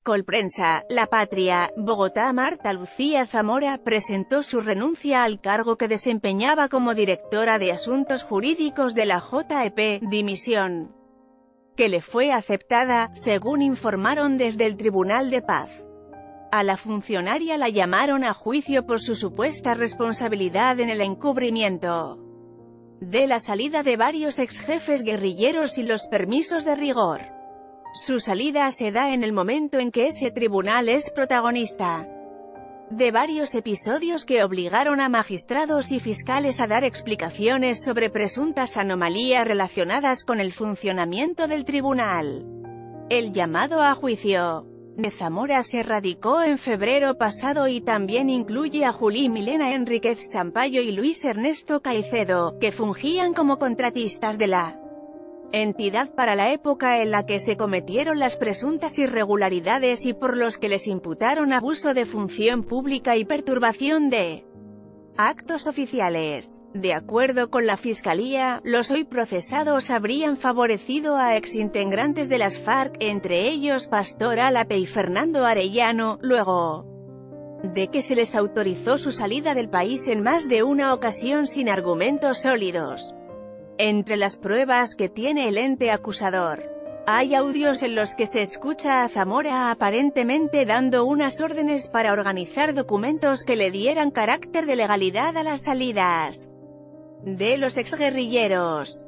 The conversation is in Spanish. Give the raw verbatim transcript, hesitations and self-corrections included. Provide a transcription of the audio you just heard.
Colprensa, La Patria, Bogotá. Marta Lucía Zamora presentó su renuncia al cargo que desempeñaba como directora de Asuntos Jurídicos de la J E P, dimisión que le fue aceptada, según informaron desde el Tribunal de Paz. A la funcionaria la llamaron a juicio por su supuesta responsabilidad en el encubrimiento de la salida de varios exjefes guerrilleros y los permisos de rigor. Su salida se da en el momento en que ese tribunal es protagonista de varios episodios que obligaron a magistrados y fiscales a dar explicaciones sobre presuntas anomalías relacionadas con el funcionamiento del tribunal. El llamado a juicio de Zamora se radicó en febrero pasado y también incluye a Juli Milena Enríquez Sampaio y Luis Ernesto Caicedo, que fungían como contratistas de la entidad para la época en la que se cometieron las presuntas irregularidades y por los que les imputaron abuso de función pública y perturbación de actos oficiales. De acuerdo con la Fiscalía, los hoy procesados habrían favorecido a exintegrantes de las FARC, entre ellos Pastor Álape y Fernando Arellano, luego de que se les autorizó su salida del país en más de una ocasión sin argumentos sólidos. Entre las pruebas que tiene el ente acusador, hay audios en los que se escucha a Zamora aparentemente dando unas órdenes para organizar documentos que le dieran carácter de legalidad a las salidas de los exguerrilleros.